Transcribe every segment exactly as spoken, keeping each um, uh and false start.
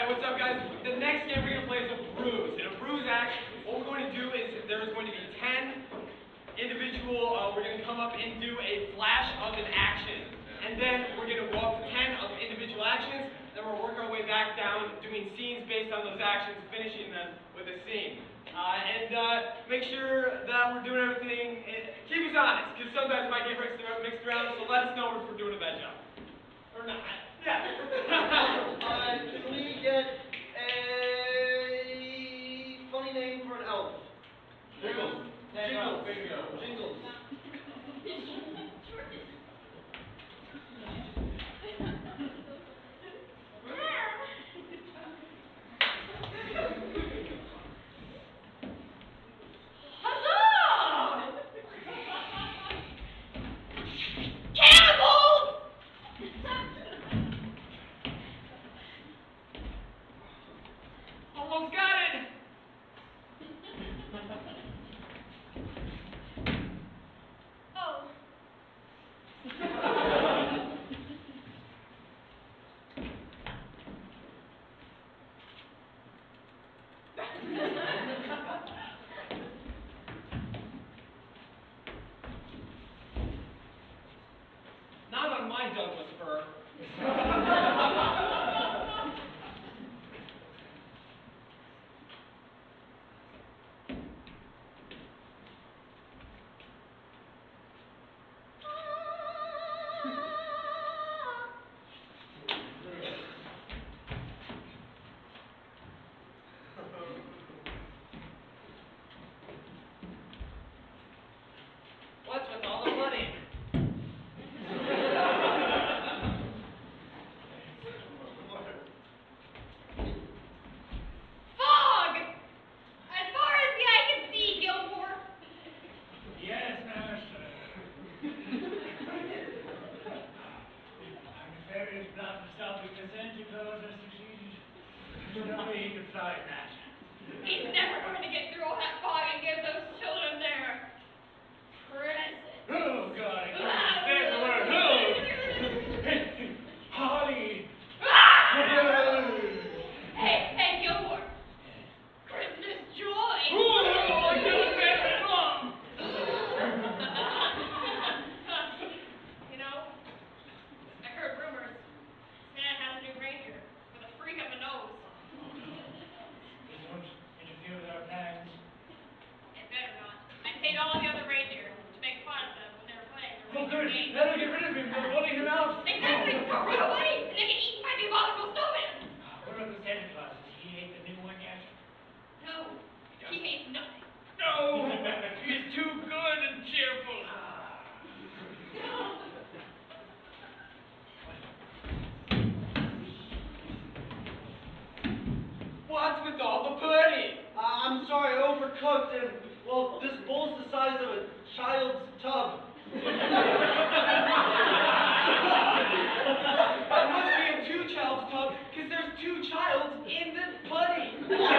Alright, what's up guys? The next game we're going to play is a Bruise. In a Bruise act, what we're going to do is there's going to be ten individual, uh, we're going to come up and do a flash of an action. And then we're going to go up to ten of individual actions, then we'll work our way back down doing scenes based on those actions, finishing them with a scene. Uh, and uh, make sure that we're doing everything, and keep us honest, because sometimes it might get mixed around, so let us know if we're doing a bad job. Or not. Yeah. uh, can we get a funny name for an elf? Jingles. Jingles. Bingo. Jingles. Almost got it! Oh. Not on my Douglas fur. What's with all the money? Fog! As far as the eye can see, Gilmore. Yes, master. I'm nefarious plot to stop the consent clause has succeeded. There's no way he could fly that. He's never going to get through all that fog and give those children their presents. Oh, God, I can't understand the word. Oh! Holly! Hey, hey, Gilmore. Christmas joy. Oh, I don't get it wrong. You know, I heard rumors Santa has a new reindeer with a freak of a nose. Please don't interfere with our plans. It better not. I paid all the other reindeer to make fun of them when they were playing their Oh, reindeer good. game. That'll get rid of him. They're bullying him out. Exactly. Or run away and they get eaten by diabolical snowmen. What about the Santa Claus? Does he hate the new one yet? No, he hates nothing. No! He's too good and cheerful. What's with all the pudding? Uh, I'm sorry, overcooked, and, well, this bowl's the size of a child's tub. It must be a two-child's tub, because there's two childs in the pudding.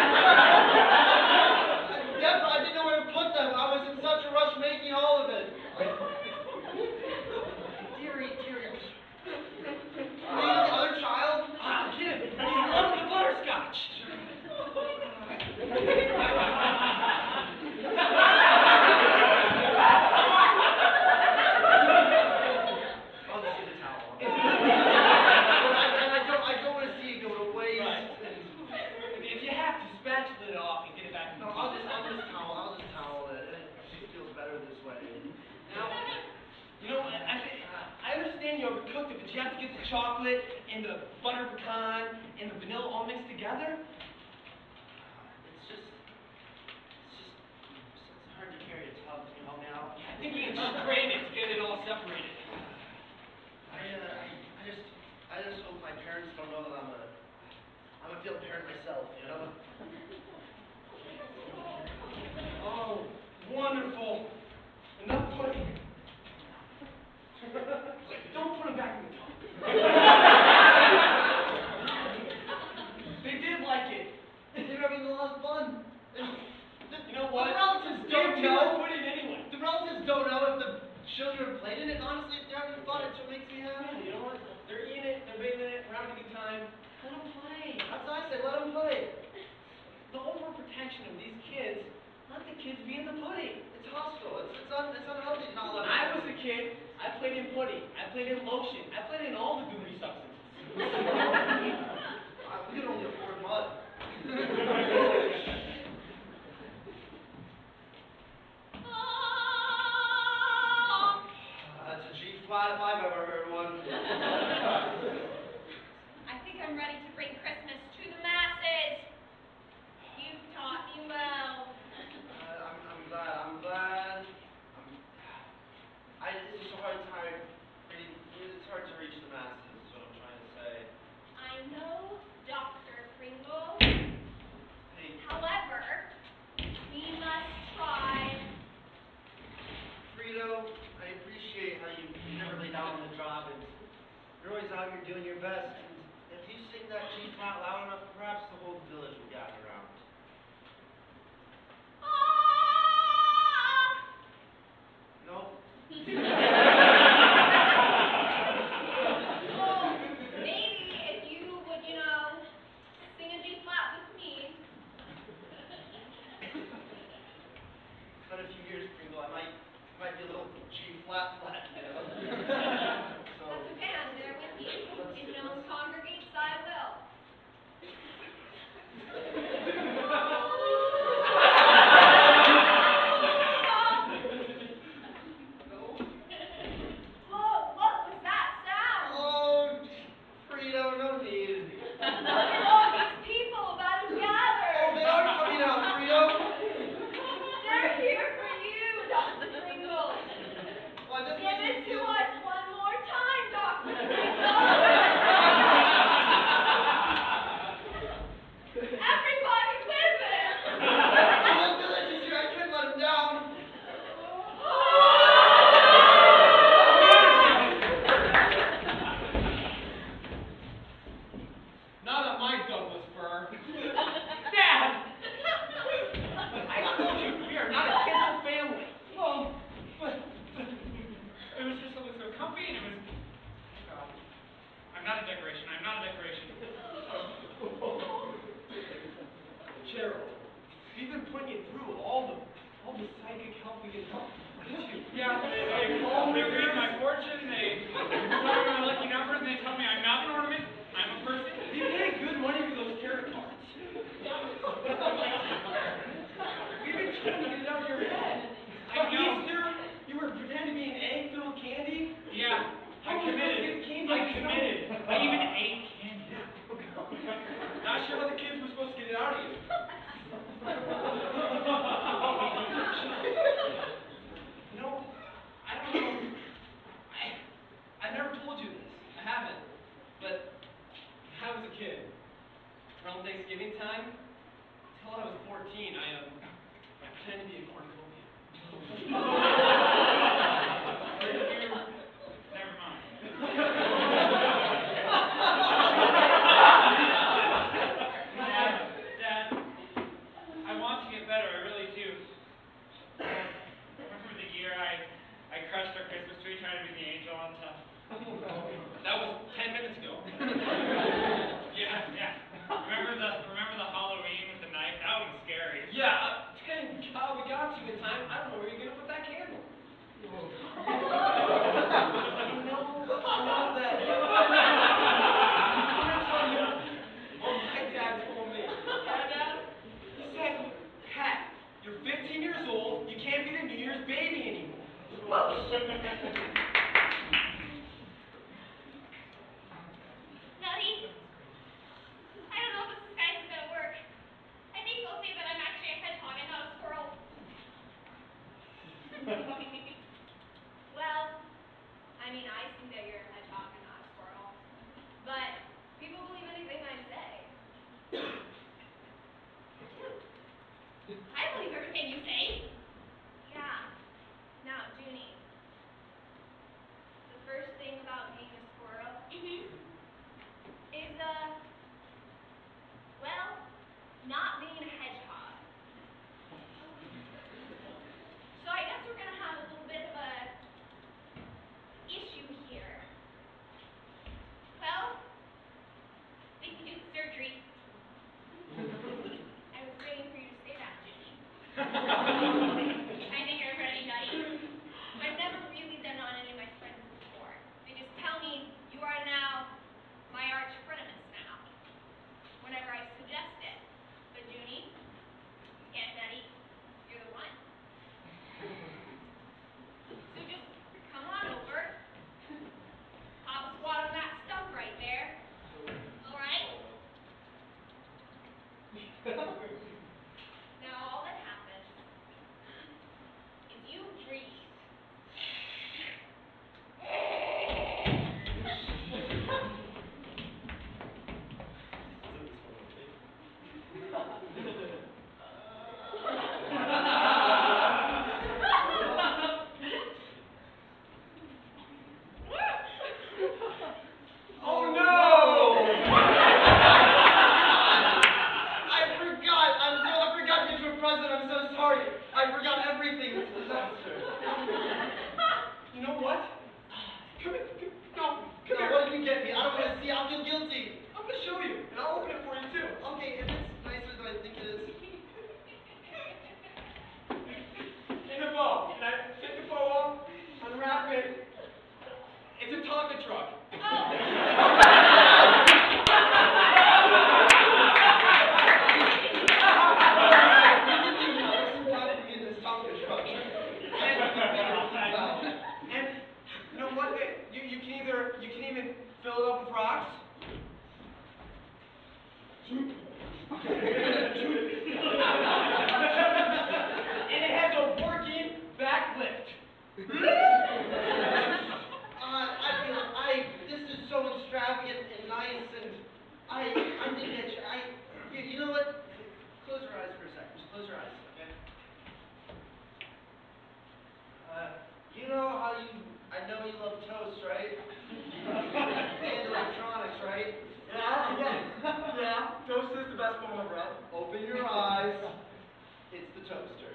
Yep, I didn't know where to put them. I was in such a rush making all of it. Dearie, dearie. The other child? Ah, get him. He's loving the butterscotch. I'll just get a towel. and I don't, I don't want to see it go to waste. Right. If you have to, spatula it off and get it back in the No, I'll just, I'll just towel, I'll just towel it. It feels better this way. Now, you know, I, I, I understand you overcooked it, but you have to get the chocolate and the butter pecan and the vanilla all mixed together. It's just, it's just, it's hard to carry a tub, you know, now. I think we can just grate it to get it all separated. I, uh, I, I just, I just hope my parents don't know that I'm a, I'm a field parent myself, you know? Oh, wonderful. Enough pudding. Don't put them back in the tub. They did like it. They're having a lot of fun. And the, You know what? The relatives They don't have too much know. pudding anyway. The relatives don't know if the children played in it. Honestly, if they're having fun, it's what makes me happy. You know what? They're eating it, they're bathing in it, we're having a good time. Let them play. That's what I say let them play. The overprotection of these kids, let the kids be in the putty. It's hostile. It's, it's, un, it's unhealthy to not let When them I play. was a kid, I played in putty. I played in lotion. I played in all the gooey substances. Uh, we could only afford mud. That's a G flat if I've ever heard one. I think I'm ready to bring Christmas to the masses. You've taught me well. Uh, I'm, I'm glad. I'm glad. I'm, I, it's just a hard time. I mean, it's hard to reach the masses, is what I'm trying to say. I know, Doctor Pringle. Hey, However, we must try. Frito, I appreciate how you never lay down on the job, and you're always out here doing your best. And if you sing that G flat loud enough, perhaps the whole village will gather around. Ah! No? Well, maybe if you would, you know, sing a G flat with me. It's been a few years, Pringle. I might, might be a little G flat flat, you know? So, That's okay, I'm there with you. If no one congregates, I will. Whoa, what was that sound? oh, Frito, no need. Look at all these people that have Oh, gathered. they are coming out, Frito. They're here for you, Doctor Pringle. Well, this Give makes it me to feel- us one more time, Doctor Pringle. Everybody with it. The whole village is here. I can't let him down. Not on my Douglas fir. Dad! I told you, we are not a tinsel family. Oh, but, but it was just something so comfy, and it was. Oh, I'm not a decoration. I'm not a decoration. Gerald, we've been putting you through all the all the psychic help we can help. Yeah, they call me, read my fortune, they tell me my lucky numbers, and they tell me I'm not an ornament, I'm a person. You pay good money for those tarot cards. We've been trying to get it out of your head. I On know. Easter, you were pretending to be an egg filled with candy. Yeah, I How was committed. supposed to get candy I out of your committed. stomach? I even ate candy. Not sure how the kids were supposed to get it out of you. You know, I don't know. I, I've never told you this. I haven't. But when I was a kid, around Thanksgiving time, until I was fourteen, I, um, I pretended to be a cornucopia. Never mind. Dad, Dad, I want to get better, I really do. Remember the year I, I crushed our Christmas tree trying to be the angel on top? That was ten minutes ago. Yeah, yeah. Remember the, remember the Halloween with the knife? That was scary. Yeah, uh, thank God we got to you in time. I don't know where you're gonna put that candy. Oh no! I forgot. I'm so I forgot that you were present. I'm so sorry. I forgot everything. It's a disaster. You know what? Come here. Come, no, come Now, here. what did you get me? I don't want to see. I'll feel guilty. I'm gonna show you, and I'll open it for you too. Okay, if it's nicer than I think it is. In a bow. And I take the bow up, unwrap it. It's a Tonka truck. And you know what? You you can either you can even fill it up with rocks. And it has a working back lift. Uh, I feel I. This is so extravagant and nice, and I. I'm the bitch. I. You, you know what? Close your eyes for a second. Just close your eyes, okay? Uh, you know how you. I know you love toast, right? And electronics, right? Yeah, yeah, yeah. Toast is the best form of bread. Open your eyes. It's the toaster.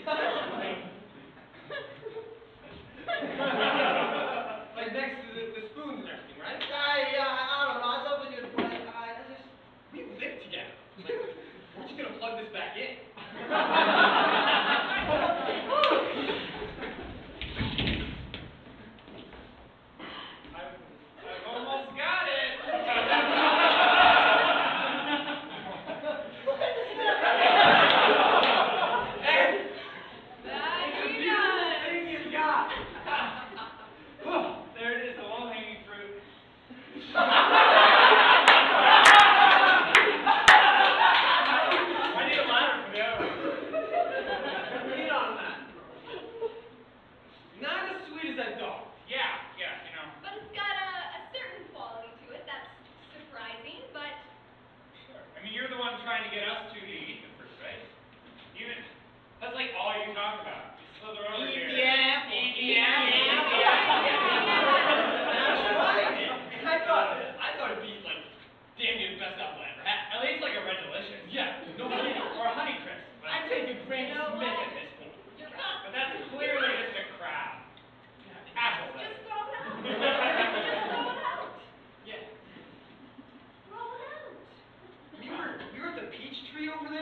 Like next to the, the spoons and everything, right? I, uh, I don't know. I was hoping you'd like. I just. We live together. Like, we're just gonna plug this back in. I've, I've almost got it. Hey, That it's a he beautiful does. thing you've got. There it is, the low-hanging fruit. I need a ladder for the other one. Lean on that. Not as sweet as that dog. Yeah, yeah, you know. But it's got a, a certain quality to it that's surprising, but Sure. I mean, you're the one trying to get us two to eat the fruit, right? Even, that's like all you talk about. You slither over here. Eat the apple. Eat the Eat the apple. That's right. I thought I thought it'd be like damn near the best apple I ever had. At least like a red delicious. Yeah, no kidding. Or a honey crisp. But, I take a Granny You know Smith what? at this point. you're right. but that's clearly just a crowd. Apple Just cider. throw it out. Just throw it out. Yeah. Roll it out. We were we were at the peach tree over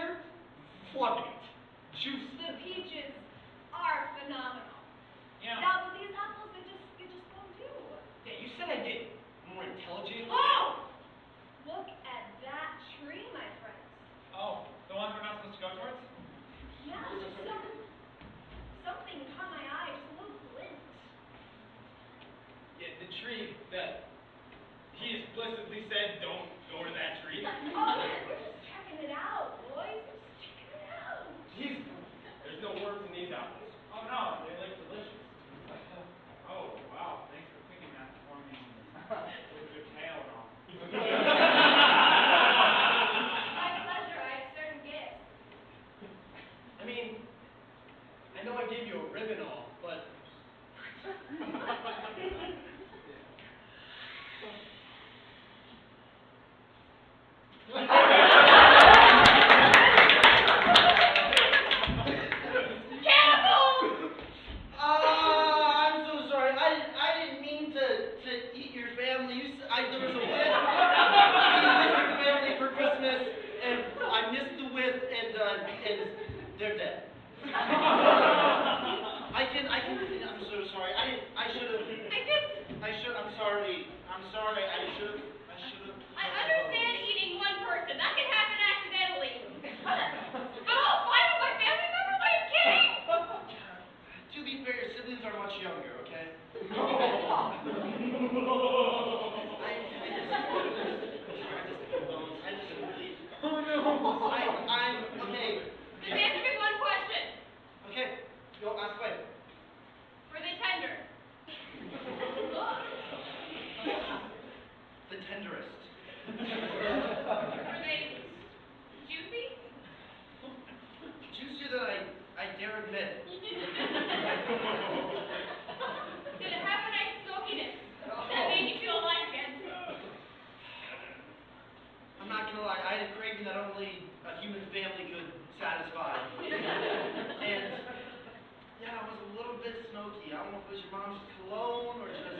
I'm not gonna lie, I had a craving that only a human family could satisfy. And yeah, it was a little bit smoky. I don't know if it was your mom's cologne or just.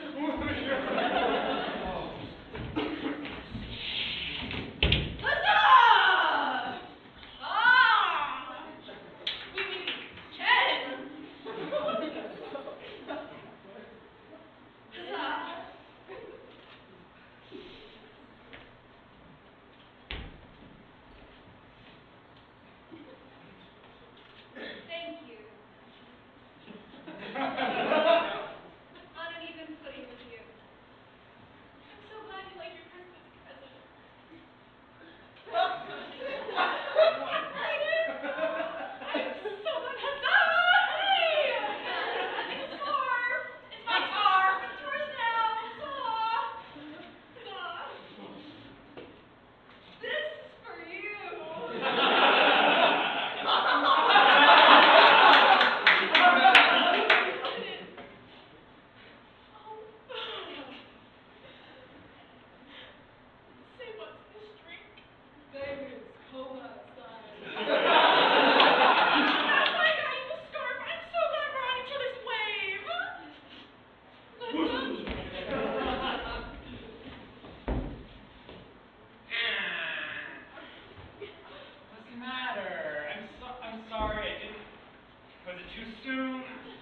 Huzzah! Ah! We mean Ken! Huzzah! Thank you. On an even footing with you. I'm so glad you like your Christmas present. I did. I'm so glad. Huzzah! Hey! It's a scarf. It's my scarf. It's yours now. Huzzah! Huzzah! This is for you. Say what's this drink? Baby, it's cold outside. That's why I got you the scarf. I'm so glad we're on each other's wave. What's the matter? I'm so I'm sorry. I didn't. Was it too soon?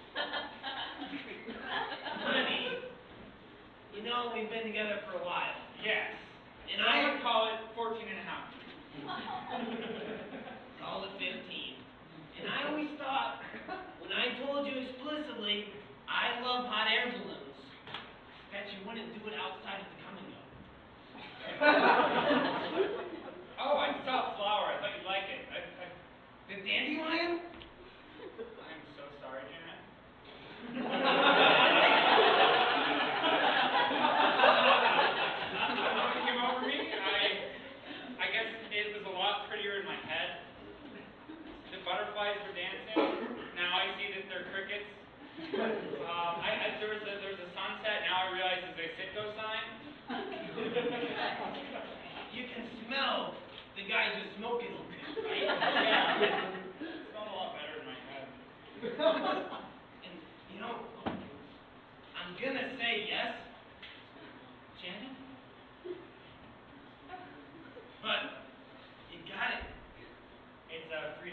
Honey, you know we've been together for a while. Yes. And I I would call it fourteen and a half. call it fifteen. And I always thought, when I told you explicitly, I love hot air balloons, that you wouldn't do it outside of the coming up. Oh, I saw a flower. I thought you'd like it. I, I, The dandelion? I'm so sorry, Janet. What came over me? I, I guess it was a lot prettier in my head. The butterflies were dancing. Now I see that they're crickets. Um, I, I, there was a, there was a sunset. Now I realize it's a Sitco sign. You can smell the guy just smoking, right? Yeah. It smelled a lot better in my head. And, you know, I'm gonna say yes, Janet, but you got it. It's a